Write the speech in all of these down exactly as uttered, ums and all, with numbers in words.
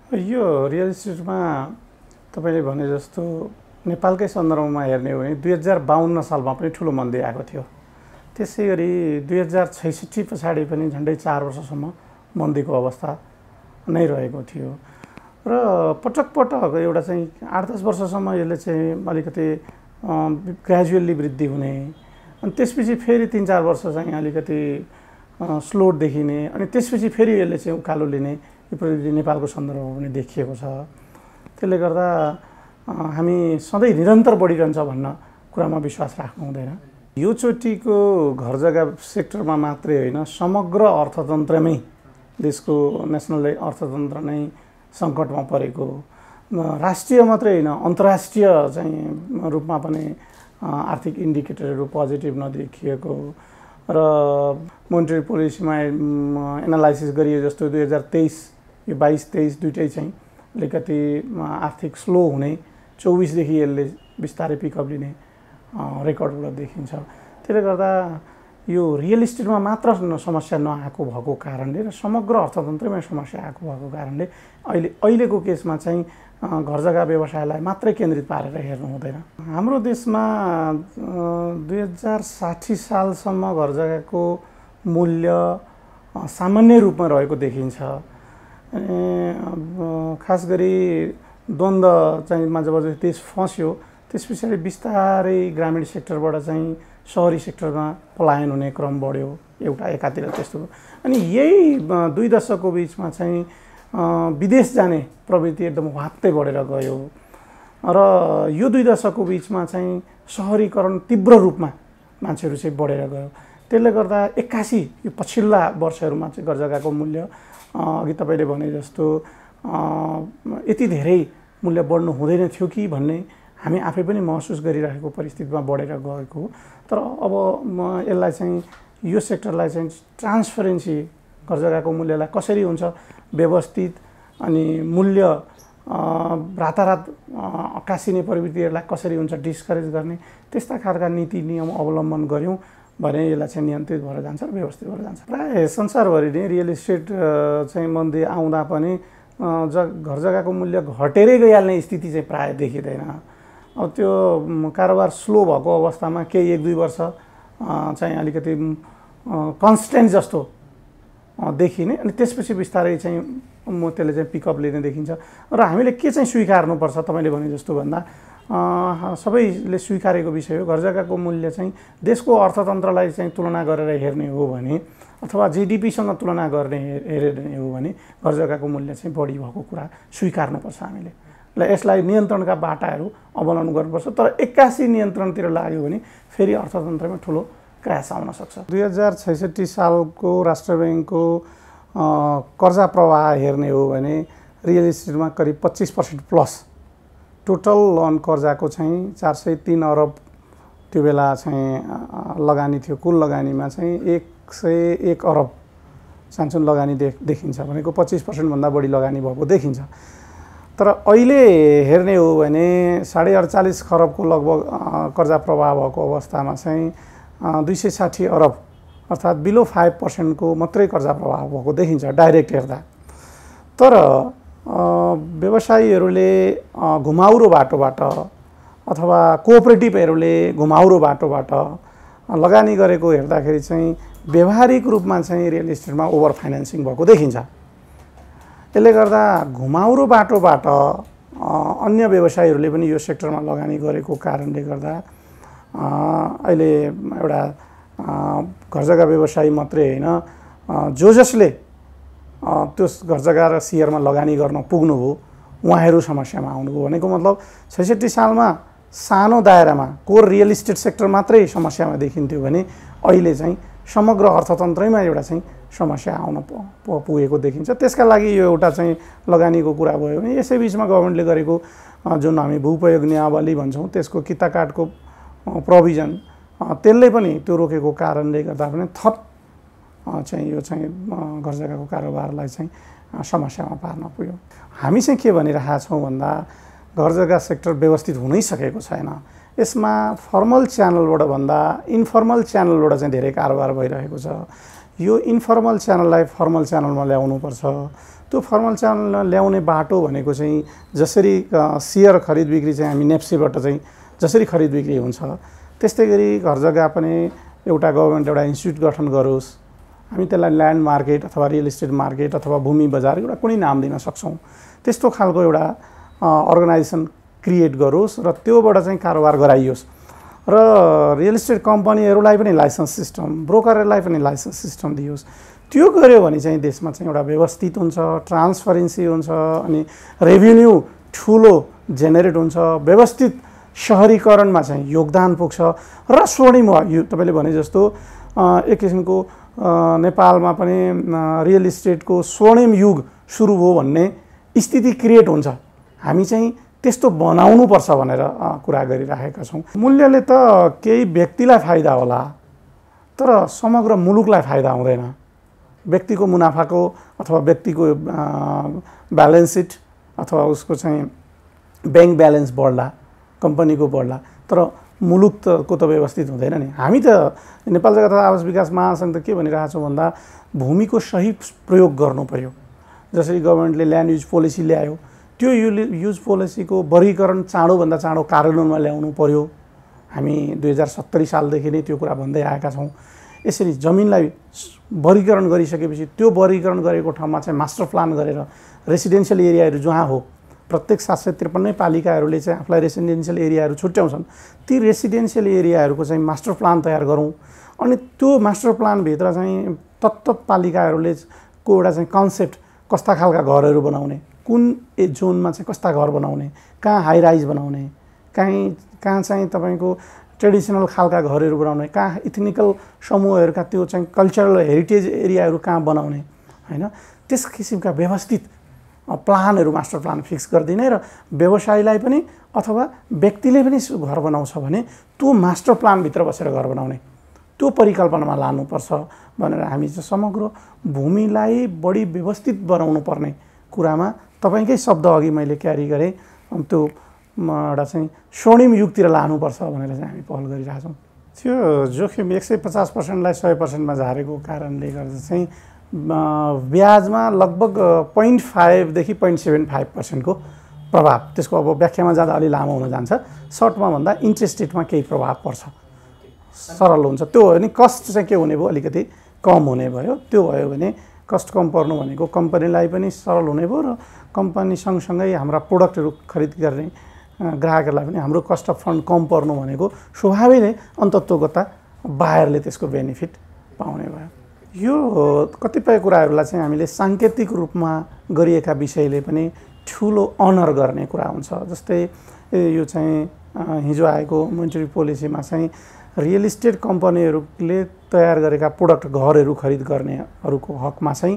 यो रियल इस्टेटमा तपाईले भने जस्तो नेपालकै सन्दर्भमा हेर्ने हो भने दुई हजार बाउन्न सालमा पनि ठुलो मन्दी आएको थियो। त्यसै गरी दुई हजार छैसठी पछाडि पनि झन्डै चार वर्षसम्म मन्दीको अवस्था नै रहेको थियो र पटक पटक एउटा चाहिँ आठ दस वर्षसम्म यसले चाहिँ अलिकति ग्रेजुअली वृद्धि हुने अनि त्यसपछि फेरि तीन चार वर्ष चाहिँ अलिकति स्लो देखिने अनि त्यसपछि फेरि यसले चाहिँ उकालो लिने यो प्रवृत्ति नेपालको सन्दर्भमा पनि देखिएको छ। त्यसले गर्दा हामी सधैँ निरन्तर बढिरहन्छ भन्न कुरामा विश्वास राख्नु हुँदैन। यो चोटिको घर जग्गा सेक्टरमा मात्रै होइन समग्र अर्थतन्त्रमै देशको नेसनल अर्थतन्त्र नै सङ्कटमा परेको, राष्ट्रिय मात्रै होइन अन्तर्राष्ट्रिय चाहिँ रूपमा पनि आर्थिक इन्डिकेटरहरू पोजिटिभ नदेखिएको र मोनेटरी पोलिसीमा एनालाइसिस गरिए जस्तो दुई हजार तेइस यो बाइस तेइस दुइटै चाहिँ अलिकति आर्थिक स्लो हुने, चौबिसदेखि यसले बिस्तारै पिकअप लिने रेकर्डबाट देखिन्छ। त्यसले गर्दा यो रियल इस्टेटमा मात्र समस्या नआएको भएको कारणले र समग्र अर्थतन्त्रमै समस्या आएको भएको कारणले अहिले अहिलेको केसमा चाहिँ घर जग्गा व्यवसायलाई मात्रै केन्द्रित पारेर हेर्नु हुँदैन। हाम्रो देशमा दुई हजार साठी सालसम्म घर जग्गाको मूल्य सामान्य रूपमा रहेको देखिन्छ। खास गरी द्वन्द्व चाहिँ जब देश फस्यो त्यस पछाडि बिस्तारै ग्रामीण सेक्टरबाट चाहिँ सहरी सेक्टरमा पलायन हुने क्रम बढ्यो एउटा एकातिर त्यस्तो। अनि यही दुई दशकको बिचमा चाहिँ विदेश जाने प्रवृत्ति एकदम वात्तै बढेर गयो र यो दुई दशकको बिचमा चाहिँ सहरीकरण तीव्र रूपमा मान्छेहरू चाहिँ बढेर गयो। त्यसले गर्दा एक्कासी यो पछिल्ला वर्षहरूमा चाहिँ घर जग्गाको मूल्य अघि तपाईँले भने जस्तो यति धेरै मूल्य बढ्नु हुँदैन थियो कि भन्ने हामी आफै पनि महसुस गरिरहेको परिस्थितिमा बढेर गएको। तर अब यसलाई चाहिँ यो सेक्टरलाई चाहिँ ट्रान्सपरेन्सी घर जग्गाको मूल्यलाई कसरी हुन्छ व्यवस्थित अनि मूल्य रातारात अकासिने प्रवृत्तिहरूलाई कसरी हुन्छ डिस्करेज गर्ने त्यस्ता खालका नीति नियम अवलम्बन गऱ्यौँ भने यसलाई चाहिँ नियन्त्रित भएर जान्छ र व्यवस्थित भएर जान्छ। प्रायः संसारभरि नै रियल इस्टेट चाहिँ मन्दी आउँदा पनि ज घर जग्गाको मूल्य घटेरै गइहाल्ने स्थिति चाहिँ प्रायः देखिँदैन। अब त्यो कारोबार स्लो भएको अवस्थामा केही एक दुई वर्ष चाहिँ अलिकति कन्स्टेन्ट जस्तो देखिने अनि त्यसपछि बिस्तारै चाहिँ म त्यसले चाहिँ पिकअप लिने देखिन्छ। र हामीले के चाहिँ स्वीकार्नुपर्छ तपाईँले भने जस्तो भन्दा सबैले स्वीकारेको विषय हो घर जग्गाको मूल्य चाहिँ देशको अर्थतन्त्रलाई चाहिँ तुलना गरेर हेर्ने हो भने अथवा जिडिपीसँग तुलना गर्ने हेर्ने हो भने घर जग्गाको मूल्य चाहिँ बढी भएको कुरा स्वीकार्नुपर्छ हामीले। ल यसलाई नियन्त्रणका बाटाहरू अवलम्बन गर्नुपर्छ। तर एक्कासी नियन्त्रणतिर लाग्यो भने फेरि अर्थतन्त्रमा ठुलो क्रास आउन सक्छ। दुई हजार छैसठी सालको राष्ट्र ब्याङ्कको कर्जा प्रवाह हेर्ने हो भने रियल इस्टेटमा करिब पच्चिस पर्सेन्ट प्लस टोटल लोन कर्जाको चाहिँ चार सय तीन अरब त्यो बेला चाहिँ लगानी थियो। कुल लगानीमा चाहिँ एक सय एक अरब सानसुन लगानी देख देखिन्छ भनेको पच्चिस पर्सेन्टभन्दा बढी लगानी भएको देखिन्छ। तर अहिले हेर्ने हो भने साढे अडचालिस खरबको लगभग कर्जा प्रवाह भएको अवस्थामा चाहिँ दुई सय साठी अरब अर्थात् बिलो फाइभ पर्सेन्टको मात्रै कर्जा प्रवाह भएको देखिन्छ डाइरेक्ट हेर्दा। तर व्यवसायीहरूले घुमाउरो बाटोबाट अथवा कोअपरेटिभहरूले घुमाउरो बाटोबाट लगानी गरेको हेर्दाखेरि चाहिँ व्यवहारिक रूपमा चाहिँ रियल इस्टेटमा ओभर फाइनेन्सिङ भएको देखिन्छ। यसले गर्दा घुमाउरो बाटोबाट अन्य व्यवसायीहरूले पनि यो सेक्टरमा लगानी गरेको कारणले गर्दा अहिले एउटा घर जग्गा व्यवसायी मात्रै होइन जो जसले त्यो घर जग्गा र सेयरमा लगानी गर्न पुग्नुभयो उहाँहरू समस्यामा आउनुभयो भनेको मतलब छैसठी सालमा सानो दायरामा कोर रियल इस्टेट सेक्टर मात्रै समस्यामा देखिन्थ्यो भने अहिले चाहिँ समग्र अर्थतन्त्रैमा एउटा चाहिँ समस्या आउन पुगेको देखिन्छ। त्यसका लागि यो एउटा चाहिँ लगानीको कुरा भयो भने यसै बिचमा गभर्मेन्टले गरेको जुन हामी भूपयोग नियावली भन्छौँ त्यसको किता काटको प्रोभिजन त्यसले पनि त्यो रोकेको कारणले गर्दा पनि थप चाहिँ यो चाहिँ घर जग्गाको कारोबारलाई चाहिँ समस्यामा पार्न पुग्यो। हामी चाहिँ के भनिरहेका छौँ भन्दा घर जग्गा सेक्टर व्यवस्थित हुनै सकेको छैन। यसमा फर्मल च्यानलबाट भन्दा इन्फर्मल च्यानलबाट चाहिँ धेरै कारोबार भइरहेको छ। यो इन्फर्मल च्यानललाई फर्मल च्यानलमा ल्याउनुपर्छ। त्यो फर्मल च्यानल ल्याउने बाटो भनेको चाहिँ जसरी सेयर खरिद बिक्री चाहिँ हामी नेप्सीबाट चाहिँ जसरी खरिद बिक्री हुन्छ त्यस्तै गरी घर जग्गा पनि एउटा गभर्मेन्ट एउटा इन्स्टिट्युट गठन गरोस्, हामी त्यसलाई ल्यान्ड मार्केट अथवा रियल इस्टेट मार्केट अथवा भूमि बजार एउटा कुनै नाम दिन सक्छौँ। त्यस्तो खालको एउटा अर्गनाइजेसन क्रिएट गरोस् र त्योबाट चाहिँ कारोबार गराइयोस् र रियल इस्टेट कम्पनीहरूलाई पनि लाइसेन्स सिस्टम, ब्रोकरहरूलाई पनि लाइसेन्स सिस्टम दियोस्। त्यो गर्यो भने चाहिँ देशमा चाहिँ एउटा व्यवस्थित हुन्छ, ट्रान्सपरेन्सी हुन्छ, अनि रेभिन्यू ठुलो जेनेरेट हुन्छ, व्यवस्थित सहरीकरणमा चाहिँ योगदान पुग्छ र स्वर्णिम यो तपाईँले भने जस्तो एक किसिमको नेपालमा पनि रियल इस्टेटको स्वर्णिम युग सुरु भयो भन्ने स्थिति क्रिएट हुन्छ। हामी चाहिँ त्यस्तो बनाउनुपर्छ भनेर कुरा गरिराखेका छौँ। मूल्यले त केही व्यक्तिलाई फाइदा होला तर समग्र मुलुकलाई फाइदा हुँदैन। व्यक्तिको मुनाफाको अथवा व्यक्तिको ब्यालेन्स सिट अथवा उसको चाहिँ ब्याङ्क ब्यालेन्स बढ्ला, कम्पनीको बढ्ला, तर मुलुक त को त व्यवस्थित हुँदैन नि। हामी त नेपाल जग्गा तथा आवास विकास महासङ्घ त के भनिरहेको छौँ भन्दा भूमिको सही प्रयोग गर्नु पर्यो। जसरी गभर्मेन्टले ल्यान्ड युज पोलिसी ल्यायो त्यो युज पोलिसीको वर्गीकरण चाँडोभन्दा चाँडो कार्यान्वयनमा ल्याउनु पर्यो। हामी दुई हजार सत्तरी सालदेखि नै त्यो कुरा भन्दै आएका छौँ। यसरी जमिनलाई वर्गीकरण गरिसकेपछि त्यो वर्गीकरण गरेको ठाउँमा चाहिँ मास्टर प्लान गरेर रेसिडेन्सियल एरियाहरू जहाँ हो, प्रत्येक सात सय त्रिपन्नै पालिकाहरूले चाहिँ आफूलाई रेसिडेन्सियल एरियाहरू छुट्याउँछन्, ती रेसिडेन्सियल एरियाहरूको चाहिँ मास्टर प्लान तयार गरौँ। अनि त्यो मास्टर प्लानभित्र चाहिँ तत्त पालिकाहरूले को एउटा चाहिँ कन्सेप्ट कस्ता खालका घरहरू बनाउने, कुन ए जोनमा चाहिँ कस्ता घर बनाउने, कहाँ हाई राइज बनाउने, कहीँ कहाँ चाहिँ तपाईँको ट्रेडिसनल खालका घरहरू बनाउने, कहाँ इथनिकल समूहहरूका त्यो चाहिँ कल्चरल हेरिटेज एरियाहरू कहाँ बनाउने, होइन, त्यस किसिमका व्यवस्थित प्लानहरू मास्टर प्लान फिक्स गरिदिने र व्यवसायीलाई पनि अथवा व्यक्तिले पनि घर बनाउँछ भने त्यो मास्टर प्लानभित्र बसेर घर बनाउने त्यो परिकल्पनामा लानुपर्छ भनेर हामी चाहिँ समग्र भूमिलाई बढी व्यवस्थित बनाउनु पर्ने कुरामा तपाईँकै शब्द अघि मैले क्यारी गरेँ, त्यो एउटा चाहिँ स्वर्णिम युगतिर लानुपर्छ भनेर चाहिँ हामी पहल गरिरहेछौँ। त्यो जोखिम एक सय पचास पर्सेन्टलाई सय पर्सेन्टमा झारेको कारणले गर्दा चाहिँ ब्याजमा लगभग पोइन्ट फाइभदेखि पोइन्ट सेभेन फाइभ पर्सेन्टको प्रभाव, त्यसको अब व्याख्यामा जाँदा अलि लामो हुन जान्छ। सर्टमा भन्दा इन्ट्रेस्ट रेटमा केही प्रभाव पर्छ, सरल हुन्छ। त्यो हो भने कस्ट चाहिँ के हुने भयो, अलिकति कम हुने भयो। त्यो भयो भने कस्ट कम पर्नु भनेको कम्पनीलाई पनि सरल हुने भयो र कम्पनी सँगसँगै हाम्रा प्रोडक्टहरू खरिद गर्ने ग्राहकहरूलाई पनि हाम्रो कस्ट अफ फन्ड कम पर्नु भनेको स्वाभाविक नै अन्तत्वगता बायरले त्यसको बेनिफिट पाउने भयो। यो कतिपय कुराहरूलाई चाहिँ हामीले साङ्केतिक रूपमा गरिएका विषयले पनि ठुलो अनर गर्ने कुरा हुन्छ। जस्तै यो चाहिँ हिजो आएको मोनिटरी पोलिसीमा चाहिँ रियल इस्टेट कम्पनीहरूले तयार गरेका प्रोडक्ट घरहरू खरिद गर्नेहरूको हकमा चाहिँ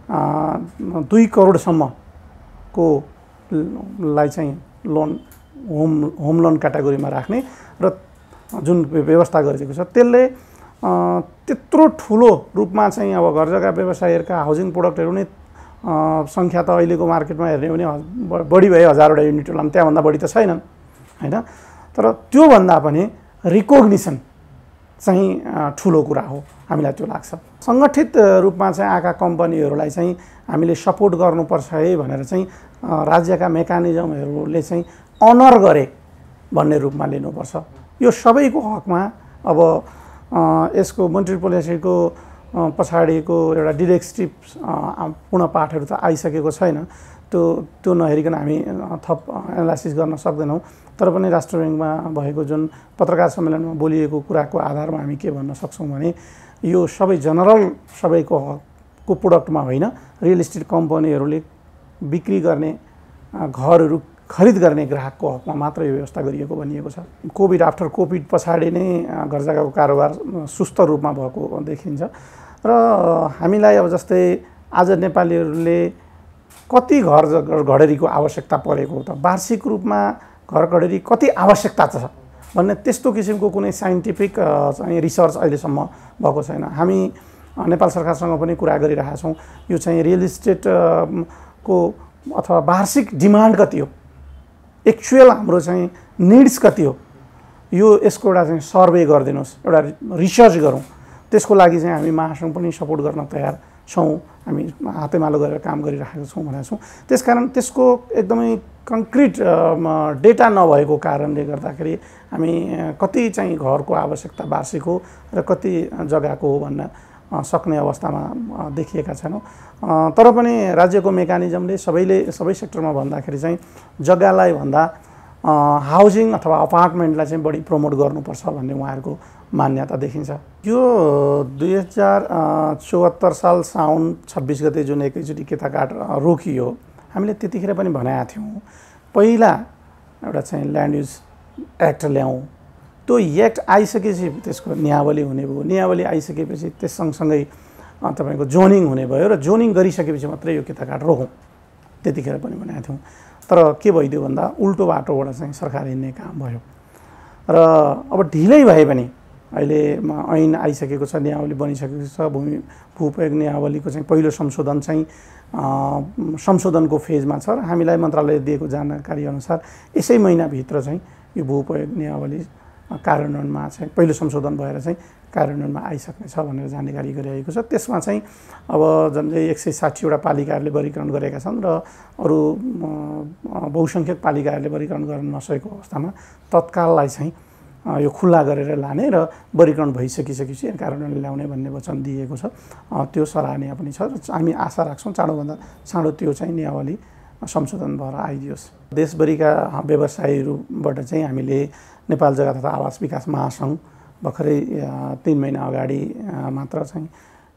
दुई करोडसम्मको लाई चाहिँ लोन होम होम लोन क्याटेगोरीमा राख्ने र जुन व्यवस्था गरिएको छ त्यसले त्यत्रो ठुलो रूपमा चाहिँ अब घर जग्गा व्यवसायीहरूका हाउसिङ प्रोडक्टहरू नै सङ्ख्या त अहिलेको मार्केटमा हेर्ने भने बढी भयो, हजारवटा युनिट होला, त्यहाँभन्दा बढी त छैनन्, होइन। तर त्योभन्दा पनि रिकोग्निसन चाहिँ ठुलो कुरा हो, हामीलाई त्यो लाग्छ। सङ्गठित रूपमा चाहिँ आएका कम्पनीहरूलाई चाहिँ हामीले सपोर्ट गर्नुपर्छ है भनेर चाहिँ राज्यका मेकानिजमहरूले चाहिँ अनर गरे भन्ने रूपमा लिनुपर्छ। यो सबैको हकमा अब यसको मोनिटरी पोलिसीको पछाडिको एउटा डिरेक्टिभ पूर्ण पाठहरू त आइसकेको छैन, त्यो त्यो नहेरिकन हामी थप एनालाइसिस गर्न सक्दैनौँ। तर पनि राष्ट्र ब्याङ्कमा भएको जुन पत्रकार सम्मेलनमा बोलिएको कुराको आधारमा हामी के भन्न सक्छौँ भने यो सबै जनरल सबैको हकको प्रोडक्टमा होइन, रियल इस्टेट कम्पनीहरूले बिक्री गर्ने घरहरू खरिद गर्ने ग्राहकको हकमा मात्र यो व्यवस्था गरिएको भनिएको छ। कोभिड आफ्टर कोभिड पछाडि नै घर जग्गाको कारोबार सुस्त रूपमा भएको देखिन्छ र हामीलाई अब जस्तै आज नेपालीहरूले कति घर घडेरीको आवश्यकता परेको त, वार्षिक रूपमा घर घडेरी कति आवश्यकता छ भन्ने त्यस्तो किसिमको कुनै साइन्टिफिक चाहिँ रिसर्च अहिलेसम्म भएको छैन। हामी नेपाल सरकारसँग पनि कुरा गरिरहेका छौँ, यो चाहिँ रियल इस्टेटको अथवा वार्षिक डिमान्ड कति हो, एक्चुअल हाम्रो चाहिँ निड्स कति हो, यो यसको एउटा चाहिँ सर्वे गरिदिनुहोस्, एउटा रिसर्च गरौँ। त्यसको लागि चाहिँ हामी महासङ्घ पनि सपोर्ट गर्न तयार छौँ, हामी हातेमालो गरेर काम गरिरहेका छौँ भनेका छौँ। त्यसकारण त्यसको एकदमै कङ्क्रिट डेटा नभएको कारणले गर्दाखेरि हामी कति चाहिँ घरको आवश्यकता वार्षिक हो र कति जग्गाको हो भन्न सक्ने अवस्थामा देखिएका छैनौँ। तर पनि राज्यको मेकानिजमले सबैले सबै सेक्टरमा भन्दाखेरि चाहिँ जग्गालाई भन्दा हाउसिङ अथवा अपार्टमेन्टलाई चाहिँ बढी प्रमोट गर्नुपर्छ भन्ने उहाँहरूको मान्यता देखिन्छ। यो दुई हजार चौहत्तर साल साउन छब्बिस गते जुन एकैचोटि केताकाट रोकियो, हामीले त्यतिखेर पनि भनेका थियौँ पहिला एउटा चाहिँ ल्यान्ड युज एक्ट ल्याउँ। त्यो एक्ट आइसकेपछि त्यसको नियावली हुने भयो, नियावली आइसकेपछि त्यस सँगसँगै तपाईँको जोनिङ हुने भयो र जोनिङ गरिसकेपछि मात्रै यो केताकाट रोकौँ, त्यतिखेर पनि भनेका थियौँ। तर के भइदियो भन्दा उल्टो बाटोबाट चाहिँ सरकार हिँड्ने काम भयो र अब ढिलै भए पनि अहिले ऐन आइसकेको छ, नियावली बनिसकेको छ। भूमि भूप्रयोग नियावलीको चाहिँ पहिलो संशोधन चाहिँ संशोधनको फेजमा छ र हामीलाई मन्त्रालयले दिएको जानकारी अनुसार यसै महिनाभित्र चाहिँ यो भूप्रयोग नियावली कार्यान्वयनमा चाहिँ पहिलो संशोधन भएर चाहिँ कार्यान्वयनमा आइसक्नेछ भनेर जानकारी गरिरहेको छ। त्यसमा चाहिँ अब झन्डै एक सय साठीवटा पालिकाहरूले वर्गीकरण गरेका छन् र अरू बहुसङ्ख्यक पालिकाहरूले वर्गीकरण गर्न नसकेको अवस्थामा तत्काललाई चाहिँ यो खुल्ला गरेर लाने र वर्गीकरण भइसकिसकेपछि कार्यान्वयन ल्याउने भन्ने वचन दिएको छ। त्यो सराहनीय पनि छ र हामी आशा राख्छौँ चाँडोभन्दा चाँडो त्यो चाहिँ नियावली संशोधन भएर आइदियोस्। देशभरिका व्यवसायीहरूबाट चाहिँ हामीले नेपाल जग्गा तथा आवास विकास महासङ्घ भर्खरै तिन महिना अगाडि मात्र चाहिँ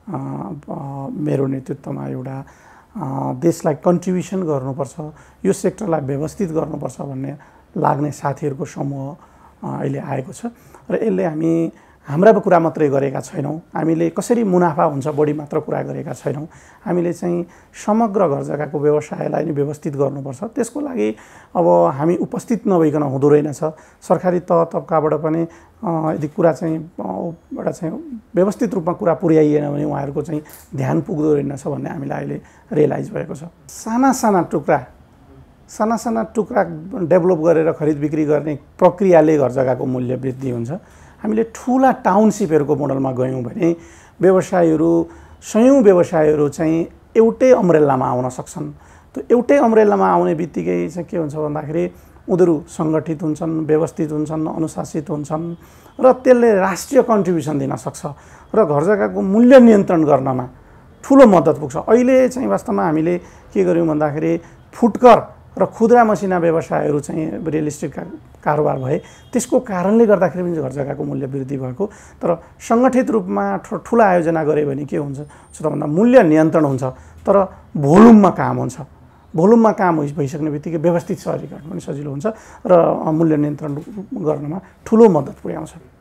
मेरो नेतृत्वमा एउटा देशलाई कन्ट्रिब्युसन गर्नुपर्छ, यो सेक्टरलाई व्यवस्थित गर्नुपर्छ भन्ने लाग्ने साथीहरूको समूह अहिले आएको छ र यसले हामी हाम्रा कुरा मात्रै गरेका छैनौँ, हामीले कसरी मुनाफा हुन्छ बढी मात्र कुरा गरेका छैनौँ। हामीले चाहिँ समग्र घर जग्गाको व्यवसायलाई नै व्यवस्थित गर्नुपर्छ। त्यसको लागि अब हामी उपस्थित नभइकन हुँदो रहेनछ। सरकारी तह तब्काबाट पनि यदि कुरा चाहिँ एउटा चाहिँ व्यवस्थित रूपमा कुरा पुर्याइएन भने उहाँहरूको चाहिँ ध्यान पुग्दो रहेनछ भन्ने हामीलाई अहिले रियलाइज भएको छ। साना साना टुक्रा साना साना टुक्रा डेभलप गरेर खरिद बिक्री गर्ने प्रक्रियाले घर जग्गाको मूल्य वृद्धि हुन्छ। हामीले ठुला टाउनसिपहरूको मोडलमा गयौँ भने व्यवसायीहरू सयौँ व्यवसायीहरू चाहिँ एउटै अम्ब्रेलामा आउन सक्छन्। त्यो एउटै अम्ब्रेलामा आउने बित्तिकै चाहिँ के हुन्छ भन्दाखेरि उनीहरू सङ्गठित हुन्छन्, व्यवस्थित हुन्छन्, अनुशासित हुन्छन् र त्यसले राष्ट्रिय कन्ट्रिब्युसन दिन सक्छ र घर जग्गाको मूल्य नियन्त्रण गर्नमा ठुलो मद्दत पुग्छ। अहिले चाहिँ वास्तवमा हामीले के गर्यौँ भन्दाखेरि फुटकर र खुद्रा मसिना व्यवसायहरू चाहिँ रियल इस्टेट कारोबार भए, त्यसको कारणले गर्दाखेरि पनि घर जग्गाको मूल्य वृद्धि भएको। तर सङ्गठित रूपमा ठुला आयोजना गऱ्यो भने के हुन्छ त भन्दा मूल्य नियन्त्रण हुन्छ तर भोल्युममा काम हुन्छ। भोल्युममा काम भइसक्ने बित्तिकै व्यवस्थित सहरीकरण पनि सजिलो हुन्छ र मूल्य नियन्त्रण गर्नमा ठुलो मद्दत पुर्याउँछ।